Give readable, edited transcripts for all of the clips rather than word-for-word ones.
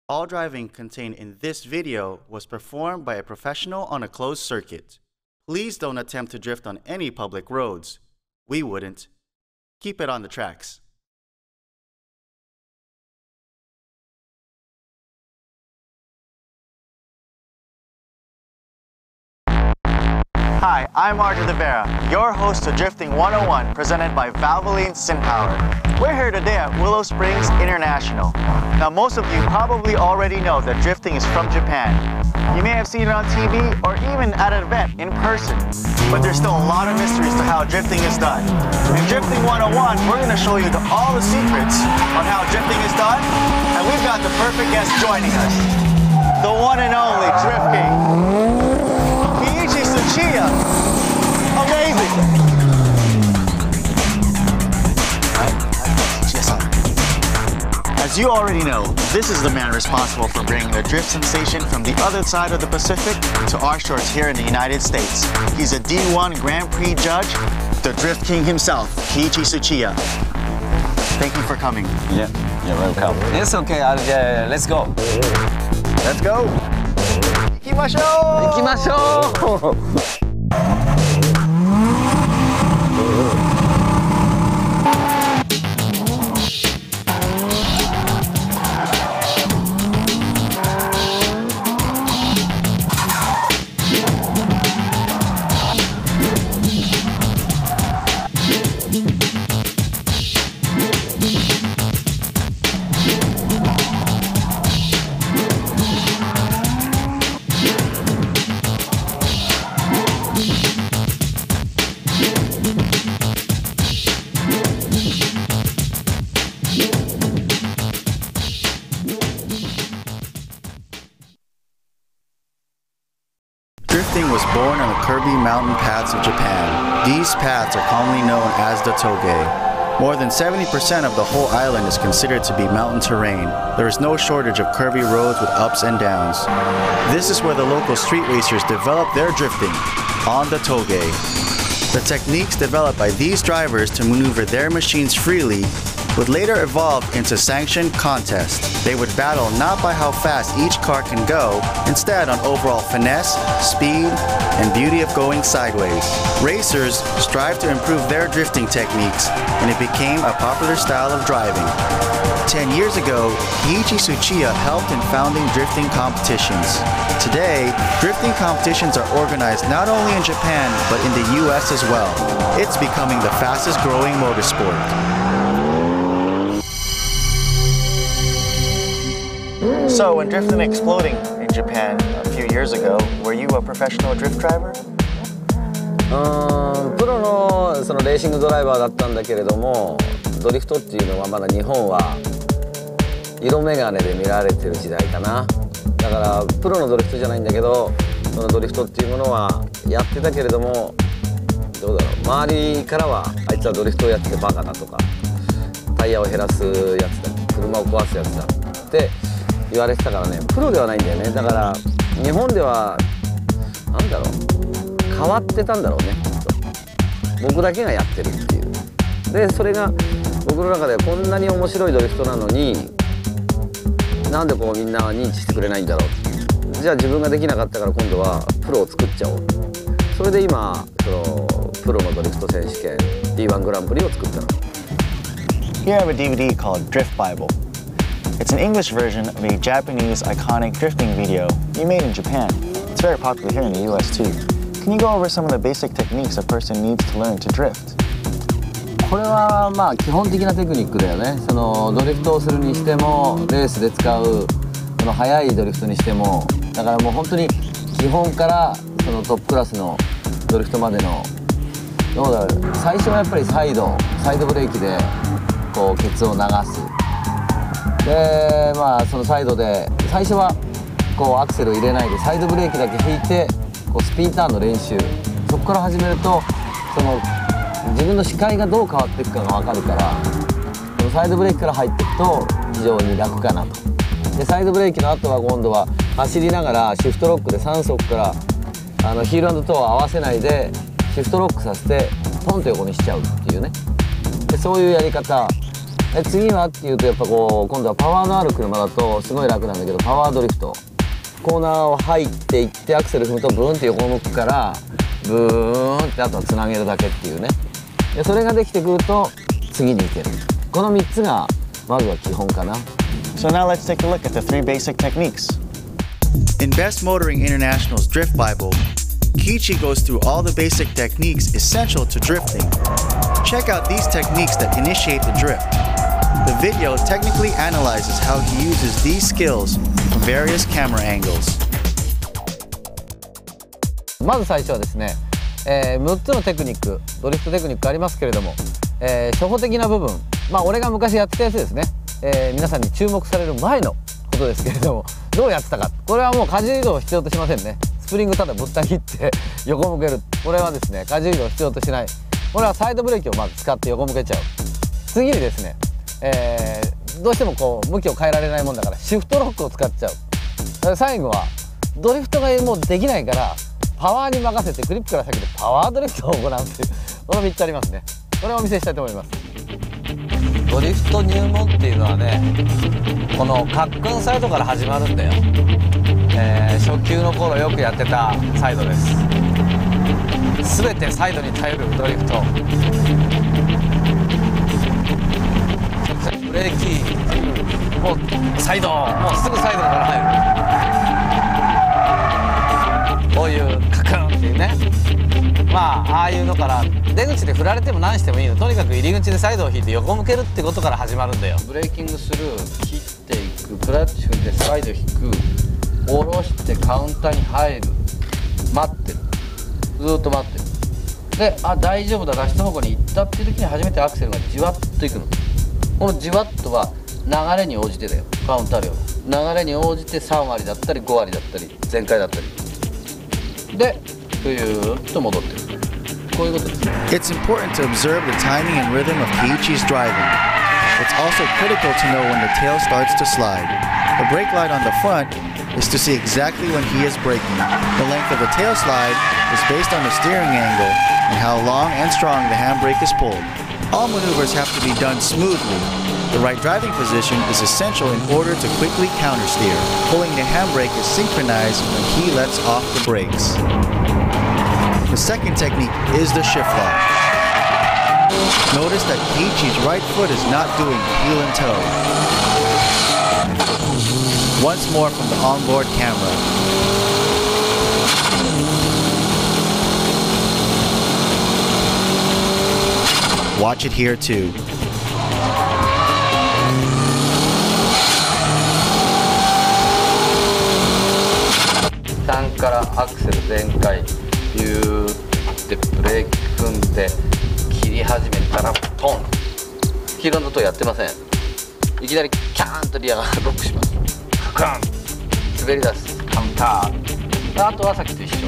All driving contained in this video was performed by a professional on a closed circuit. Please don't attempt to drift on any public roads. We wouldn't. Keep it on the tracks. Hi, I'm Arthur De Vera, your host of Drifting 101, presented by Valvoline SynPower. We're here today at Willow Springs International. Now, most of you probably already know that drifting is from Japan. You may have seen it on TV or even at an event in person, but there's still a lot of mysteries to how drifting is done. In Drifting 101, we're going to show you all the secrets on how drifting is done, and we've got the perfect guest joining us. The one and only Drift King, Keiichi Tsuchiya. Amazing! As you already know, this is the man responsible for bringing the drift sensation from the other side of the Pacific to our shores here in the United States. He's a D1 Grand Prix judge, the Drift King himself, Keiichi Tsuchiya. Thank you for coming. Yeah, you're welcome. It's okay, let's go. Let's go! 行きましょう! 行きましょう! Drifting was born on the Kirby mountain paths of Japan. These paths are commonly known as the Toge. More than 70% of the whole island is considered to be mountain terrain. There is no shortage of curvy roads with ups and downs. This is where the local street racers develop their drifting, on the Toge. The techniques developed by these drivers to maneuver their machines freely would later evolve into sanctioned contests. They would battle not by how fast each car can go, instead on overall finesse, speed, and beauty of going sideways. Racers strive to improve their drifting techniques, and it became a popular style of driving. 10 years ago, Keiichi Tsuchiya helped in founding drifting competitions. Today, drifting competitions are organized not only in Japan, but in the US as well. It's becoming the fastest growing motorsport. So, when drifting exploding in Japan a few years ago, were you a professional drift driver? プロのそのレーシングドライバーだったんだけれども、ドリフトっていうのはまだ日本は色眼鏡で見られてる時代かな。だからプロのドリフトじゃないんだけど、そのドリフトっていうものはやってたけれども、どうだろう、周りからはあいつはドリフトをやっててバカだとか、タイヤを減らすやつだ、車を壊すやつだって言われてたからね、プロではないんだよね。だから日本ではなんだろう、変わってたんだろうね、きっと。僕だけがやってるっていう。でそれが僕の中でこんなに面白いドリフトなのに、なんでこうみんな認知してくれないんだろう。じゃあ自分ができなかったから今度はプロを作っちゃおう。それで今そのプロのドリフト選手権 D1 グランプリを作ったの。 Here I have a DVD called Drift Bible. It's an English version of a Japanese iconic drifting video you made in Japan. It's very popular here in the US too. Can you go over some of the basic techniques a person needs to learn to drift? これはまあ基本的なテクニックだよね。そのドリフトをするにしても、レースで使うその速いドリフトにしても、だからもう本当に基本からそのトップクラスのドリフトまでの、どうだろう、最初はやっぱりサイドブレーキでこうケツを流す。でまあそのサイドで最初はこうアクセルを入れないでサイドブレーキだけ引いてこうスピンターンの練習、そこから始めるとその自分の視界がどう変わっていくかが分かるから、そのサイドブレーキから入っていくと非常に楽かなと。でサイドブレーキの後は今度は走りながらシフトロックで3速からヒール&トーを合わせないでシフトロックさせてポンと横にしちゃうっていうね。でそういうやり方で次はっていうとやっぱこう今度はパワーのある車だとすごい楽なんだけど、パワードリフト、コーナーを入っていってアクセル踏むとブーンって横向くからブーンってあとはつなげるだけっていうね。でそれができてくると次に行ける。この3つがまずは基本かな。 So now let's take a look at the 3 basic techniques. In Best Motoring International's Drift Bible, Kiichi goes through all the basic techniques essential to drifting. Check out these techniques that initiate the drift. The video technically analyzes how he uses these skills from various camera angles. まず最初はですね、6つのテクニック、ドリフトテクニックありますけれども、初歩的な部分、俺が昔やってたやつですね、皆さんに注目される前のことですけれども、どうやってたか、これはもう荷重移動を必要としませんね。スプリングただぶった切って横向ける、これはですね荷重移動を必要としない。これはサイドブレーキをまず使って横向けちゃう。次にですね、どうしてもこう向きを変えられないもんだからシフトロックを使っちゃう。最後はドリフトがもうできないからパワーに任せてクリップから先でパワードリフトを行うという、この3つありますね。これをお見せしたいと思います。ドリフト入門っていうのはね、このカックンサイドから始まるんだよ。初級の頃よくやってたサイドです。全てサイドに頼るドリフト。ブレーキもうサイド、もうすぐサイドから入る。こういうカクンっていうね、ああいうのから出口で振られても何してもいいの。とにかく入り口でサイドを引いて横向けるってことから始まるんだよ。ブレーキングする、切っていく、クラッチ踏んでサイド引く、下ろしてカウンターに入る、待ってる、ずっと待ってる。で、大丈夫だ、ラスト方向に行ったっていう時に初めてアクセルがじわっといくの。このじわっとは流れに応じてだよ。カウンター量の流れに応じて3割だったり5割だったり全開だったりでふゆーっと戻ってくる。こういうことです。 It's important to observe the timing and rhythm of Kiichi's driving. It's also critical to know when the tail starts to slide. The brake light on the front is to see exactly when he is braking. The length of the tail slide is based on the steering angle and how long and strong the handbrake is pulled. All maneuvers have to be done smoothly. The right driving position is essential in order to quickly countersteer. Pulling the handbrake is synchronized when he lets off the brakes. The second technique is the shift lock. Notice that Kiichi's right foot is not doing heel and toe. Once more from the onboard camera. Watch it here too. 3からアクセル全開、ビューってブレーキ踏んで切り始めたらポン。黄色の音やってません。いきなりキャーンとリアがロックします。カクン滑り出すカウンター。あとはさっきと一緒。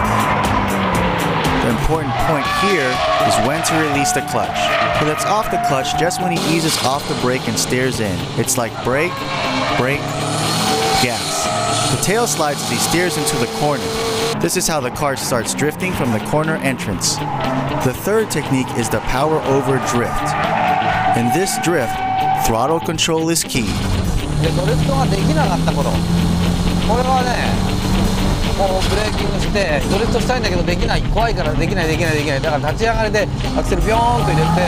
The important point here is when to release the clutch. He lets off the clutch just when he eases off the brake and steers in. It's like brake, brake, gas. The tail slides as he steers into the corner. This is how the car starts drifting from the corner entrance. The third technique is the power over drift. In this drift, throttle control is key. でドリフトができなかった頃、これはね、もうブレーキングしてドリフトしたいんだけどできない、怖いからできない、だから立ち上がりでアクセルビョーンと入れて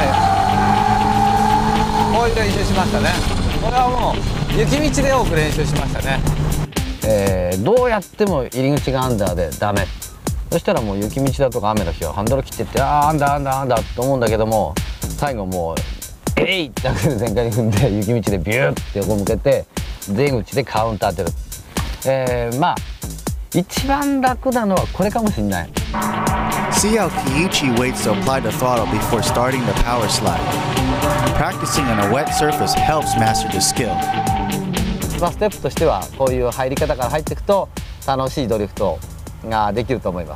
こういう練習しましたね。これはもう雪道で多く練習しましたね。どうやっても入り口がアンダーでダメ。そしたらもう雪道だとか雨の日はハンドル切ってってアンダーと思うんだけども、最後もうえいってアクセル全開に踏んで雪道でビューって横向けて出口でカウンター当てる。一番楽なのはこれかもしれない。 See how Kiichi waits to apply the throttle before starting the power slide. Practicing on a wet surface helps master the skill. ステップとしてはこういう入り方から入っていくと楽しいドリフトができると思います。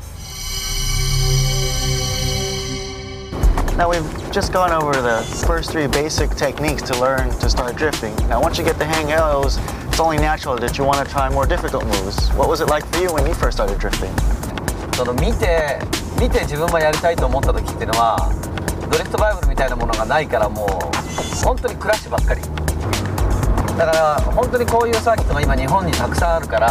Now we've just gone over the first 3 basic techniques to learn to start drifting. Now once you get the hang of those, it's only natural that you want to try more difficult moves. What was it like for you when you first started drifting? その見て自分もやりたいと思った時っていうのはドリフトバイブルみたいなものがないから、もう本当にクラッシュばっかりだから、本当にこういうサーキットが今日本にたくさんあるから、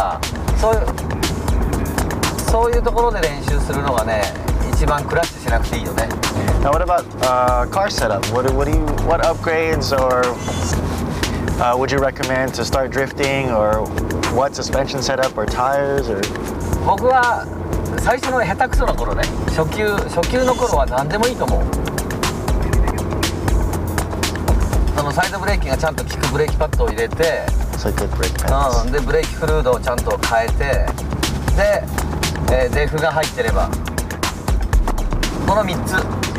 そういうところで練習するのがね、一番クラッシュしなくていいよね。 Now what about car setup? What upgrades or would you recommend to start drifting, or what suspension setup or tires or? 僕は最初の下手くそな頃ね、初級の頃は何でもいいと思う。そのサイドブレーキがちゃんと効くブレーキパッドを入れて、でブレーキフルードをちゃんと変えて、で、デフが入ってれば、この3つ。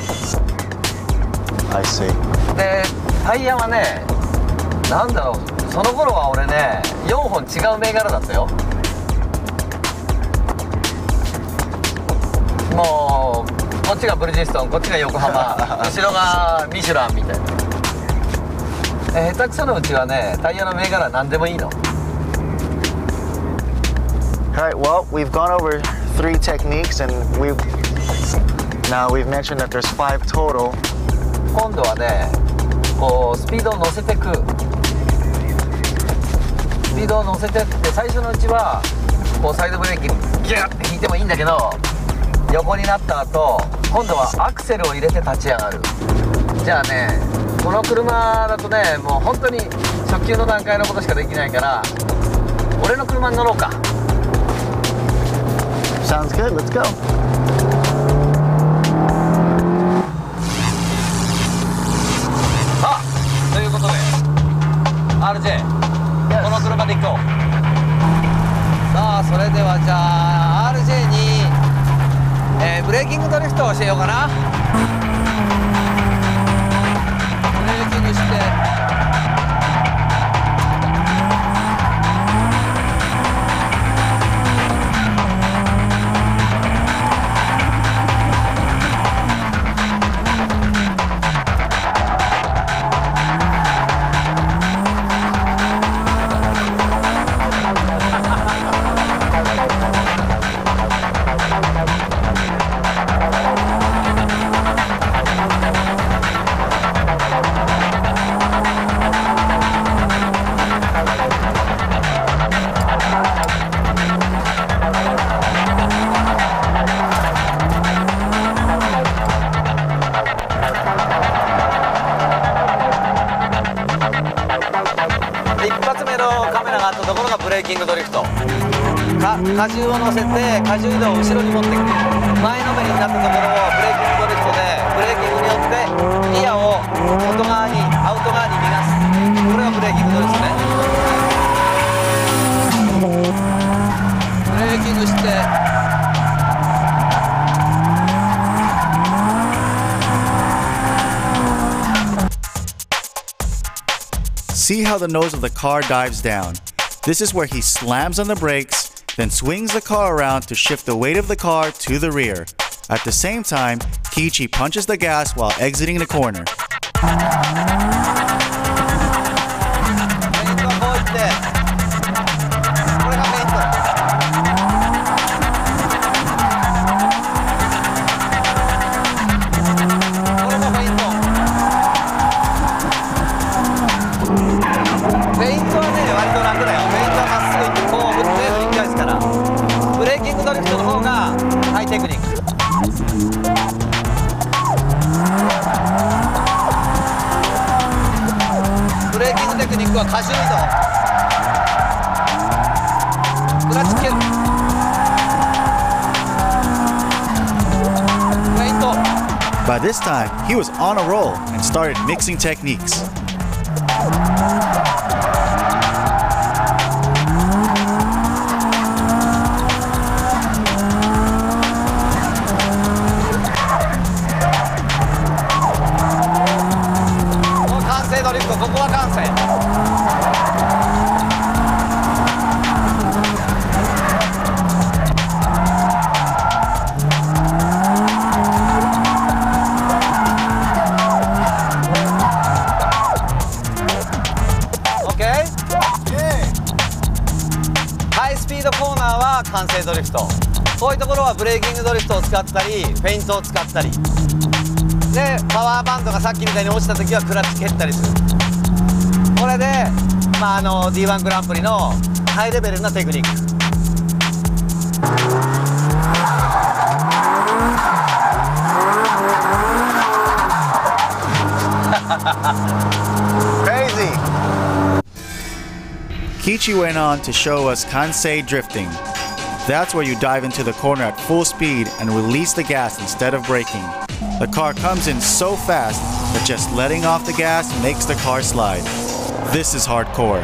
I see. でタイヤはね、なんだろう、その頃は俺ね、4本違う銘柄だったよ。もうこっちがブリヂストン、こっちが横浜後ろがミシュランみたいな。下手くそのうちはね、タイヤの銘柄何でもいいの。 Alright, well, we've gone over 3 techniques and now we've mentioned that there's 5 total. 今度はね、こうスピードを乗せていく。スピードを乗せてって、最初のうちはこうサイドブレーキギュッて引いてもいいんだけど、横になった後、今度はアクセルを入れて立ち上がる。じゃあね、この車だとね、もう本当に初級の段階のことしかできないから、俺の車に乗ろうか。 Sounds good. Let's go. あ、ということで RJ、 この車で行こう。さあ、それではじゃあ RJ に、ブレーキングドリフトを教えようかな。ブレーキングして、ブレーキングドリフト。荷重を乗せて荷重移動を後ろに持ってくる。前のめりになったところをブレーキングドリフトで、ブレーキングによってギアを外側に、アウト側に逃がす。これがブレーキングドリフトね。ブレーキングして、 See how the nose of the car dives down. This is where he slams on the brakes, then swings the car around to shift the weight of the car to the rear. At the same time, Kiichi punches the gas while exiting the corner. 荷重移動、クラッチ切る、フェイント。 By this time, he was on a roll and started mixing techniques. 完成ドリフト。こういうところはブレーキングドリフトを使ったり、フェイントを使ったり。 でパワーバンドがさっきみたいに落ちた時はクラッチ蹴ったりする。これで、D1 グランプリのハイレベルなテクニック。 Crazy! Kiichi went on to show us Kansei drifting. That's where you dive into the corner at full speed and release the gas instead of braking. The car comes in so fast that just letting off the gas makes the car slide. This is hardcore.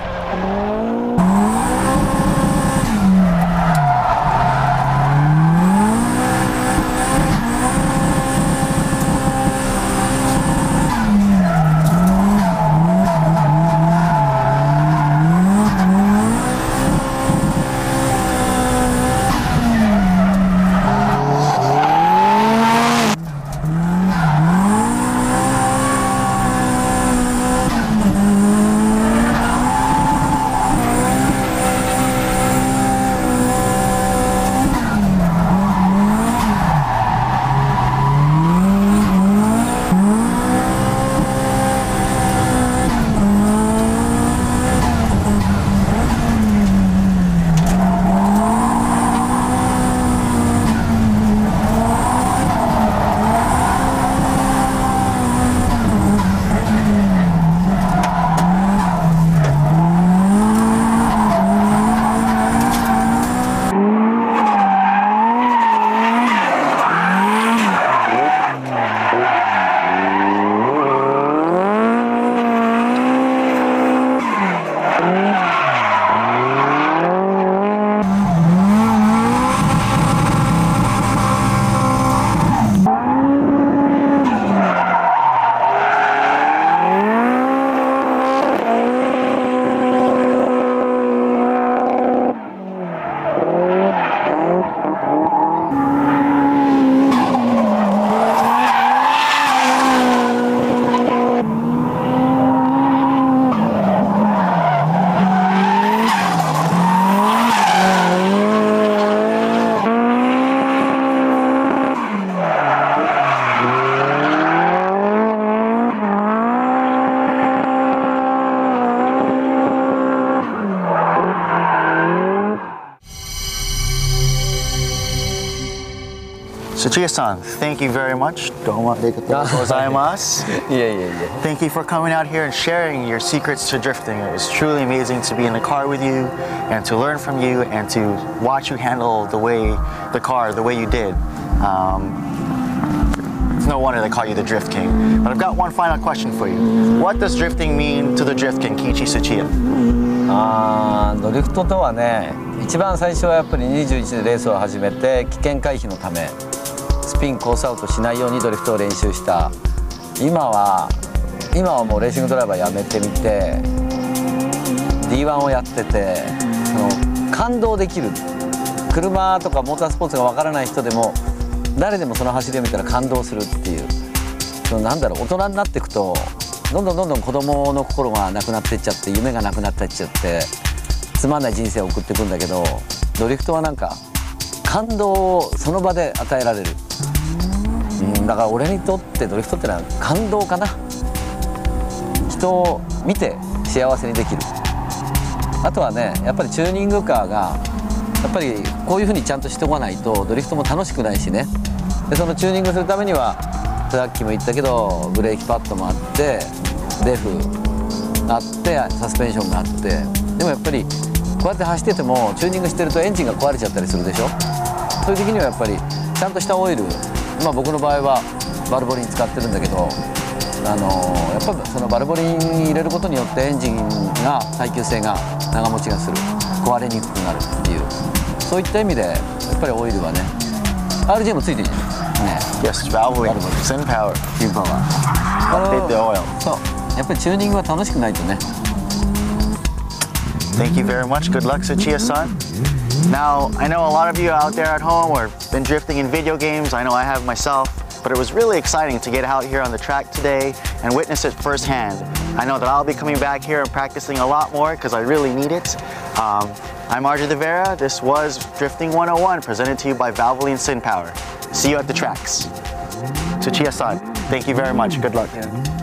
Tsuchiya-san, thank you very much. Thank you for coming out here and sharing your secrets to drifting. It was truly amazing to be in the car with you and to learn from you and to watch you handle the car the way you did. It's no wonder they call you the Drift King. But I've got one final question for you. What does drifting mean to the Drift King, Kiichi Tsuchiya? ドリフトとはね、一番最初はやっぱり21でレースを始めて危険回避のためスピンコースアウトしないようにドリフトを練習した。今はもうレーシングドライバーやめてみて D1 をやってて、感動できる、車とかモータースポーツがわからない人でも誰でもその走りを見たら感動するっていう、なんだろう、大人になっていくとどんどん子供の心がなくなっていっちゃって、夢がなくなっていっちゃってつまんない人生を送っていくんだけど、ドリフトはなんか感動をその場で与えられる。だから俺にとってドリフトってのは感動かな。人を見て幸せにできる。あとはね、やっぱりチューニングカーがやっぱりこういうふうにちゃんとしておかないとドリフトも楽しくないしね。でそのチューニングするためにはさっきも言ったけどブレーキパッドもあってデフあってサスペンションがあって、でもやっぱりこうやって走っててもチューニングしてるとエンジンが壊れちゃったりするでしょ。そういう時にはやっぱりちゃんとしたオイル、僕の場合はバルボリン使ってるんだけど、やっぱりそのバルボリンに入れることによってエンジンが耐久性が長持ちがする、壊れにくくなるっていう、そういった意味でやっぱりオイルはね RJ もついてるじゃんね。 Yes, Valvoline, Sin Power, Fuel Power. Update the oil. そう、やっぱりチューニングは楽しくないとね。 Thank you very much. Good luck, Tsuchiya-san. Now, I know a lot of you out there at home or been drifting in video games. I know I have myself. But it was really exciting to get out here on the track today and witness it firsthand. I know that I'll be coming back here and practicing a lot more because I really need it. I'm RJ De Vera. This was Drifting 101 presented to you by Valvoline Sin Power. See you at the tracks. Tsuchiya-san, thank you very much. Good luck.